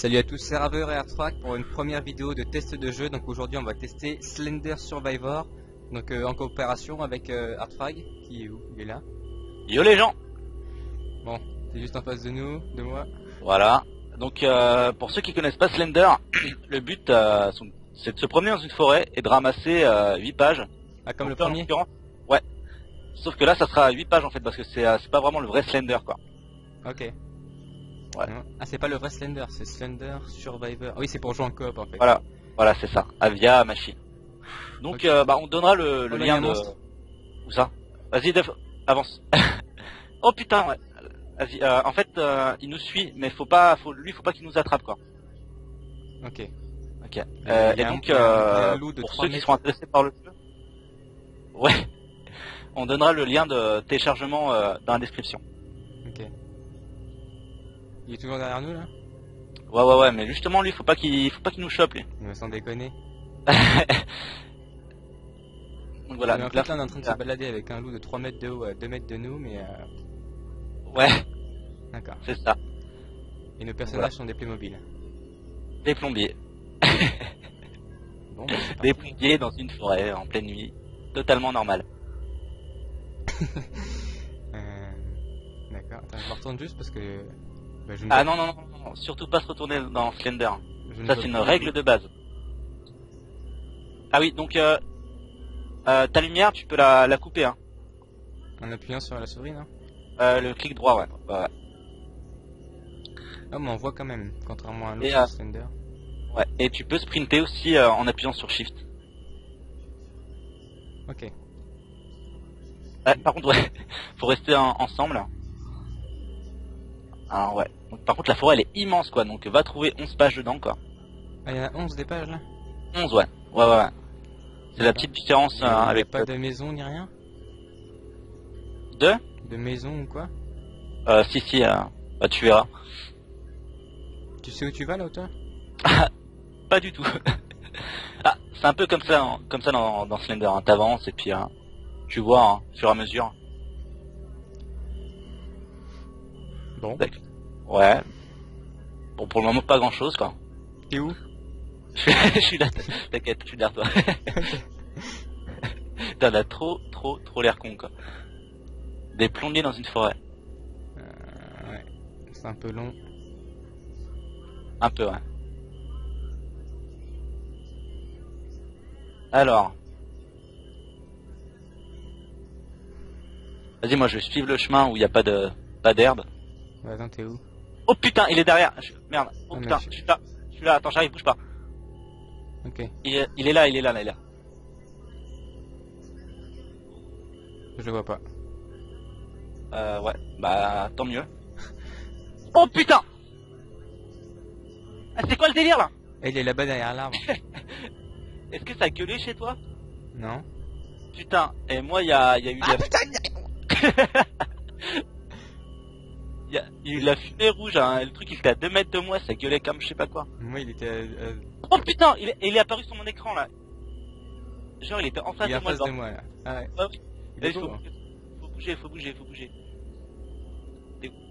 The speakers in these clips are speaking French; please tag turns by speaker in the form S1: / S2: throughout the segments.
S1: Salut à tous, c'est Raveur et Artfrag pour une première vidéo de test de jeu. Donc aujourd'hui on va tester Slender Survivor, donc en coopération avec Artfrag, qui est où? Il est là.
S2: Yo les gens.
S1: Bon, c'est juste en face de nous, de moi.
S2: Voilà. Donc pour ceux qui connaissent pas Slender, le but c'est de se promener dans une forêt et de ramasser 8 pages.
S1: Ah, comme
S2: Donc,
S1: le
S2: en
S1: premier.
S2: l'occurrence, ouais. Sauf que là ça sera 8 pages en fait parce que c'est pas vraiment le vrai Slender quoi.
S1: Ok.
S2: Ouais.
S1: Ah, c'est pas le vrai Slender, c'est Slender Survivor. Ah oui, c'est pour jouer en coop en fait.
S2: Voilà c'est ça. Via machine. Donc
S1: Ok.
S2: on donnera le
S1: Oh, là,
S2: lien
S1: il y a un
S2: de...
S1: monstre.
S2: Où ça? Vas-y Def, avance. Oh putain ouais. Vas-y, en fait il nous suit mais faut pas qu'il nous attrape quoi.
S1: Ok.
S2: Ok.
S1: Il y a
S2: Et
S1: un-
S2: donc
S1: il y a un loup de
S2: pour
S1: 3
S2: ceux qui
S1: mètres.
S2: seront intéressés par le jeu, ouais, on donnera le lien de téléchargement dans la description.
S1: Ok. Il est toujours derrière nous là?
S2: Ouais, mais justement lui faut pas qu'il nous chope lui.
S1: Il me semble déconner.
S2: Donc voilà.
S1: En
S2: Donc
S1: fait là on est en train de se balader avec un loup de 3 mètres de haut à 2 mètres de nous, mais
S2: ouais,
S1: d'accord.
S2: c'est ça.
S1: Et nos personnages sont des Playmobil.
S2: Des plombiers.
S1: Bon, bah, c'est
S2: Des
S1: parti.
S2: plombiers dans une forêt en pleine nuit, totalement normal.
S1: D'accord, attends, je me retourne juste parce que... bah, je ne
S2: Ah
S1: vois-
S2: non, surtout pas se retourner dans Slender.
S1: je ne
S2: Ça
S1: vois
S2: c'est une
S1: plus.
S2: règle de base. Ah oui, donc ta lumière tu peux la couper hein.
S1: En appuyant sur la souris, non?
S2: Le clic droit ouais.
S1: Ah, mais on voit quand même, contrairement à
S2: Et,
S1: l'autre Slender.
S2: Ouais, et tu peux sprinter aussi en appuyant sur Shift.
S1: Ok.
S2: Par contre, ouais, faut rester ensemble. Alors ouais. Donc, par contre, la forêt elle est immense quoi, donc va trouver 11 pages dedans quoi.
S1: Ah, il y en a 11 des pages là?
S2: 11 ouais. Ouais. C'est la petite différence
S1: Il y a
S2: avec
S1: pas de maison ni rien?
S2: deux.
S1: De maison ou quoi?
S2: Si, bah, tu verras.
S1: Tu sais où tu vas là, toi?
S2: Pas du tout. Ah, c'est un peu comme ça, dans Slender. Hein. T'avances et puis tu vois hein, au fur et à mesure.
S1: Bon.
S2: Ouais. Bon, pour le moment, pas grand chose quoi.
S1: T'es où?
S2: Je suis là, t'inquiète, je suis derrière toi. T'en as trop l'air con quoi. Des plombiers dans une forêt.
S1: Ouais. C'est un peu long.
S2: Un peu ouais. Alors. Vas-y, moi je vais suivre le chemin où il n'y a pas d'herbe.
S1: Ouais, attends, t'es où?
S2: Oh putain, il est derrière. Merde. Oh
S1: Ah,
S2: putain,
S1: mais
S2: je suis là. Attends, j'arrive, bouge pas.
S1: Ok.
S2: Il est là.
S1: Je le vois pas.
S2: Ouais. Bah, tant mieux. Oh putain. Ah, c'est quoi le délire là?
S1: Eh, il est là-bas derrière l'arbre.
S2: Est-ce que ça a gueulé chez toi?
S1: Non?
S2: Putain. Et moi, il y a eu
S1: Ah, putain!
S2: il y a eu la fumée rouge, hein. Le truc il était à 2 mètres de moi, ça gueulait comme je sais pas quoi.
S1: Moi, il était...
S2: Oh putain, il est apparu sur mon écran là. Genre il était en face
S1: il est
S2: de
S1: en
S2: moi.
S1: face de moi, là. Ah ouais.
S2: Ah oui.
S1: Il est
S2: Il
S1: beau, hein.
S2: faut bouger. T'es où?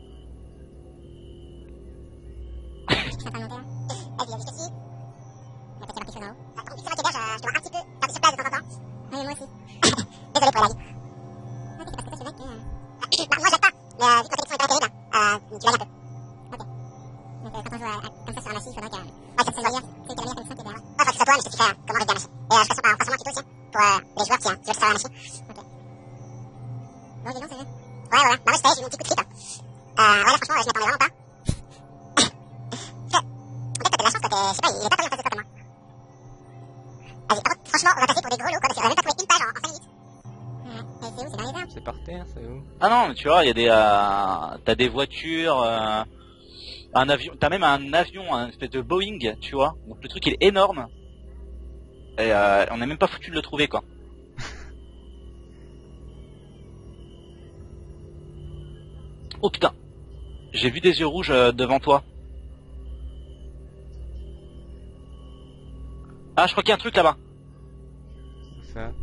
S1: C'est par terre, c'est où?
S2: Ah non, mais tu vois, il y a des t'as des voitures, un avion, t'as même un avion, un espèce de Boeing, tu vois. Donc le truc il est énorme. Et on n'est même pas foutu de le trouver quoi. Oh putain. J'ai vu des yeux rouges devant toi. Ah, je crois qu'il y a un truc là-bas.
S1: Ça.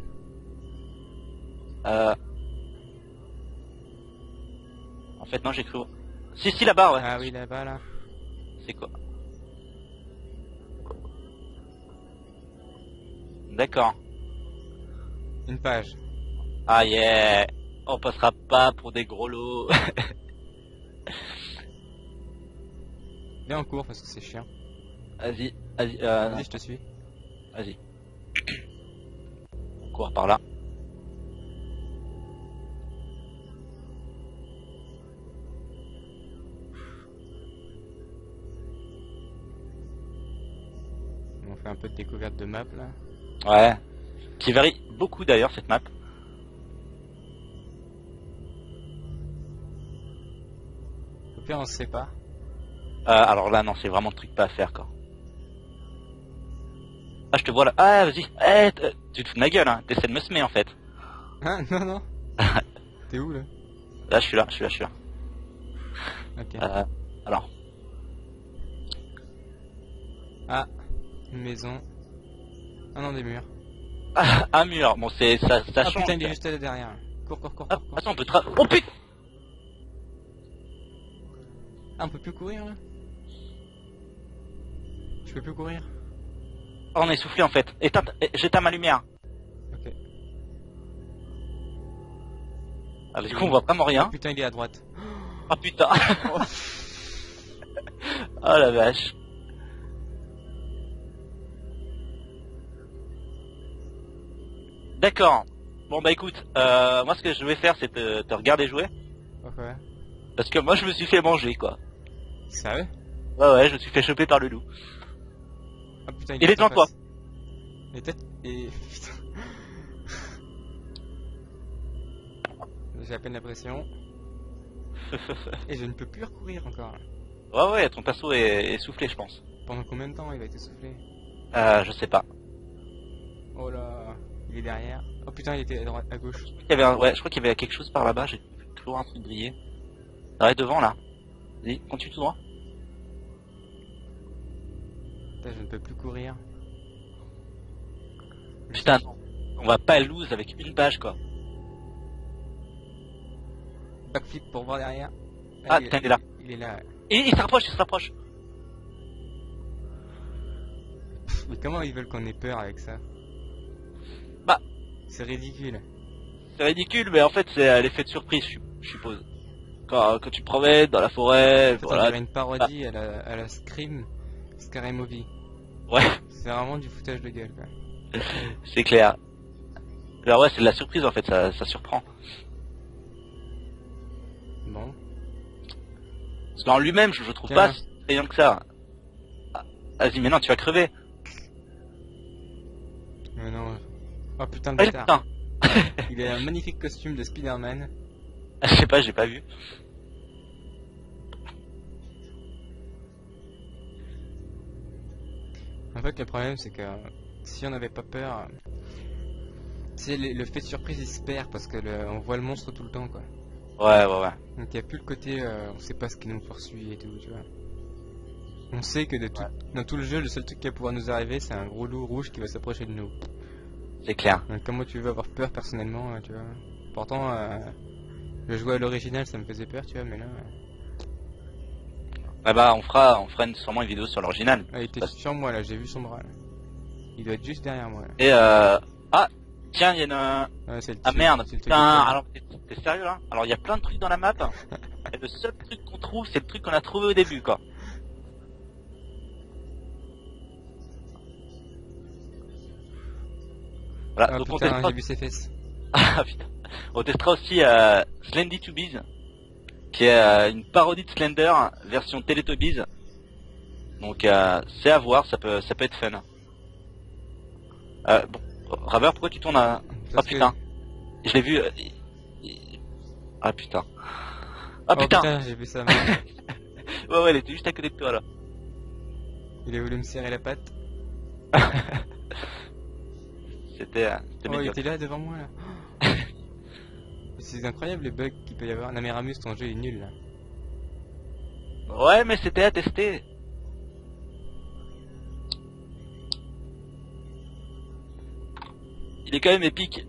S2: En fait, non, j'ai cru. Si, là-bas, ouais.
S1: Ah oui, là-bas, là.
S2: C'est quoi? D'accord.
S1: Une page.
S2: Ah yeah. On passera pas pour des gros lots.
S1: Viens en cours parce que c'est chiant.
S2: Vas-y,
S1: Vas-y, je te suis.
S2: vas-y. On court par là.
S1: On fait un peu de découverte de map là.
S2: Ouais. Qui varie beaucoup d'ailleurs cette map.
S1: Au pire, on se sépare.
S2: Alors là non, c'est vraiment le truc pas à faire quoi. Ah je te vois là. Ah vas-y. Tu te fous de ma gueule hein. T'essaies de me semer en fait.
S1: Hein? Non, non. T'es où là?
S2: Là je suis là.
S1: Ok.
S2: Alors.
S1: Ah, une maison. Ah non, des murs.
S2: Un mur. Bon c'est ça
S1: Ah
S2: change.
S1: putain, il est juste là derrière. Cours, cours, cours,
S2: Ah,
S1: cours, cours.
S2: attends on peut Oh putain.
S1: Ah, on peut plus courir là? Je peux plus courir?
S2: Oh, on est essoufflé en fait. J'éteins ma lumière.
S1: Ok.
S2: Ah, du coup on voit vraiment rien.
S1: Putain, il est à droite.
S2: Ah putain. Oh la vache. D'accord. Bon bah écoute, moi ce que je vais faire c'est te regarder jouer.
S1: Ok.
S2: Parce que moi je me suis fait manger quoi.
S1: Sérieux?
S2: Ouais, je me suis fait choper par le loup.
S1: Ah putain,
S2: Il est devant toi.
S1: Et tête et... Putain. J'ai à peine la pression. Et je ne peux plus recourir encore.
S2: Ouais, ton perso est essoufflé je pense.
S1: Pendant combien de temps il va être essoufflé?
S2: Je sais pas.
S1: Oh là, il est derrière. Oh putain, il était à droite, à gauche.
S2: Je crois qu'il y avait quelque chose par là-bas, j'ai toujours un truc briller. Ouais, devant là. Vas-y, continue tout droit.
S1: Putain, je ne peux plus courir.
S2: Putain, on va pas lose avec une page quoi.
S1: Backflip pour voir derrière.
S2: Ah, putain, il est là.
S1: Il est là.
S2: Et il se rapproche.
S1: Mais comment ils veulent qu'on ait peur avec ça?
S2: Bah,
S1: c'est ridicule.
S2: C'est ridicule, mais en fait c'est l'effet de surprise, je suppose. Quand tu te promènes dans la forêt,
S1: En fait, on
S2: voilà.
S1: dirait une parodie à la Scream, Scary Movie.
S2: Ouais,
S1: C'est vraiment du foutage de gueule, quoi.
S2: c'est clair. Alors ouais, c'est de la surprise en fait, ça surprend.
S1: Bon.
S2: Parce qu'en lui-même, je trouve
S1: Tiens.
S2: pas si effrayant que ça. Ah, vas-y, mais non, tu vas crever.
S1: Mais non. Oh putain, le
S2: Ah,
S1: bâtard.
S2: putain.
S1: Il a un magnifique costume de Spider-Man.
S2: Je sais pas, j'ai pas vu.
S1: En fait, le problème, c'est que si on n'avait pas peur, tu sais, le fait de surprise il se perd parce que on voit le monstre tout le temps, quoi.
S2: Ouais.
S1: Donc il n'y a plus le côté, on sait pas ce qui nous poursuit et tout, tu vois. On sait que dans tout le jeu, le seul truc qui va pouvoir nous arriver, c'est un gros loup rouge qui va s'approcher de nous.
S2: C'est clair.
S1: Donc comment tu veux avoir peur personnellement, tu vois. Pourtant, je jouais à l'original, ça me faisait peur, tu vois, mais là...
S2: Ah bah, on fera sûrement une vidéo sur l'original.
S1: il était sur moi, là, j'ai vu son bras, là. Il doit être juste derrière moi, là.
S2: Et ah, tiens, il y a une...
S1: Ouais, c'est le
S2: Ah
S1: tueur-
S2: merde,
S1: c'est le tueur
S2: putain,
S1: du
S2: alors t'es sérieux là? Alors il y a plein de trucs dans la map, et le seul truc qu'on trouve, c'est le truc qu'on a trouvé au début, quoi. Voilà,
S1: Ah
S2: donc on
S1: putain,
S2: testera...
S1: j'ai vu ses fesses.
S2: Ah putain. On testera aussi Slendy to Bees, qui est une parodie de Slender, version Teletubbies. Donc c'est à voir, ça peut être fun. Bon, Raver, pourquoi tu tournes à... Oh
S1: Parce que-
S2: putain, je l'ai vu... Ah putain. Ah
S1: Oh
S2: putain.
S1: j'ai vu ça.
S2: Ouais, elle était juste à côté de toi là.
S1: Il a voulu me serrer la patte.
S2: C'était
S1: Oh, il
S2: médiocre.
S1: était là devant moi, là. C'est incroyable les bugs qu'il peut y avoir. Non mais Ramus, ton jeu est nul, là.
S2: Ouais, mais c'était à tester. Il est quand même épique.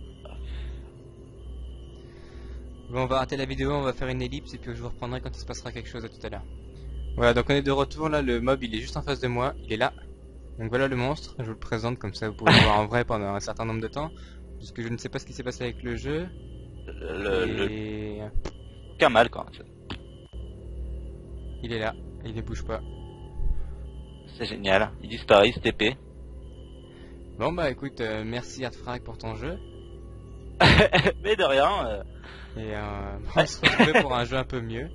S1: Bon, on va arrêter la vidéo, on va faire une ellipse et puis je vous reprendrai quand il se passera quelque chose. À tout à l'heure. Voilà, donc on est de retour là, le mob il est juste en face de moi, il est là. Donc voilà le monstre, je vous le présente comme ça vous pouvez le voir en vrai pendant un certain nombre de temps. Puisque je ne sais pas ce qui s'est passé avec le jeu. Et
S2: Aucun mal quoi.
S1: il est là, il ne bouge pas.
S2: C'est génial. Il disparaît, cette épée.
S1: Bon bah écoute, merci Artfrag pour ton jeu.
S2: Mais de rien.
S1: Et on va se retrouver pour un jeu un peu mieux.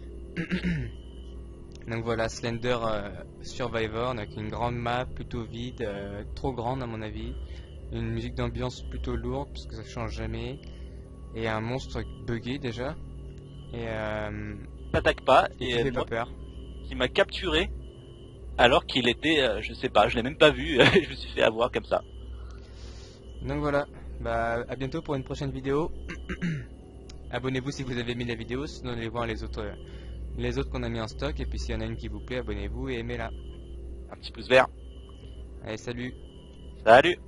S1: Donc voilà, Slender Survivor, donc une grande map plutôt vide, trop grande à mon avis. Une musique d'ambiance plutôt lourde parce que ça change jamais. Et un monstre buggé déjà. Et
S2: T'attaques pas.
S1: qui
S2: Et
S1: fait pas
S2: moi,
S1: peur.
S2: qui m'a capturé. Alors qu'il était, je sais pas, je l'ai même pas vu. Je me suis fait avoir comme ça.
S1: Donc voilà, bah à bientôt pour une prochaine vidéo. Abonnez-vous si vous avez aimé la vidéo, sinon allez voir les autres qu'on a mis en stock. Et puis s'il y en a une qui vous plaît, abonnez-vous et aimez-la.
S2: Un petit pouce vert.
S1: Allez, salut!
S2: Salut.